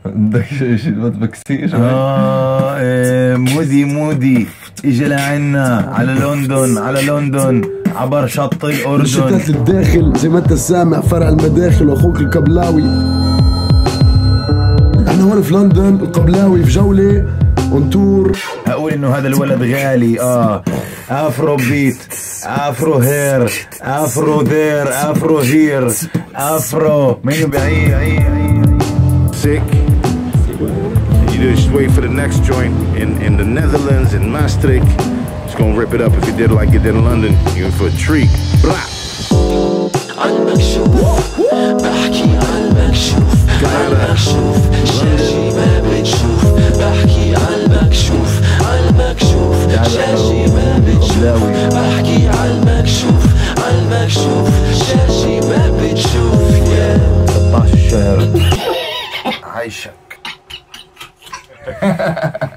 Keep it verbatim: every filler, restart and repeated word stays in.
بدك شيء ما تبكسيش. اه إيه مودي مودي اجى لعنا على لندن على لندن عبر شط الاردن. نشيطات الداخل زي ما انت سامع فرع المداخل واخوك القبلاوي. احنا هون في لندن القبلاوي في جولة ونتور. هقول انه هذا الولد غالي. اه افرو بيت افرو هير افرو ذير افرو هير افرو مين بعيد عيد عيد sick. You just wait for the next joint in, in the Netherlands, in Maastricht. It's gonna rip it up if you did like you did in London. You're in for a treat. Blah. عالمكشوف بحكي عالمكشوف عالمكشوف شاشي ما بتشوف بحكي عالمكشوف عالمكشوف شاشي ما بتشوف بحكي عالمكشوف عالمكشوف شاشي ما بتشوف يا ستة عشر الشهر عايشك.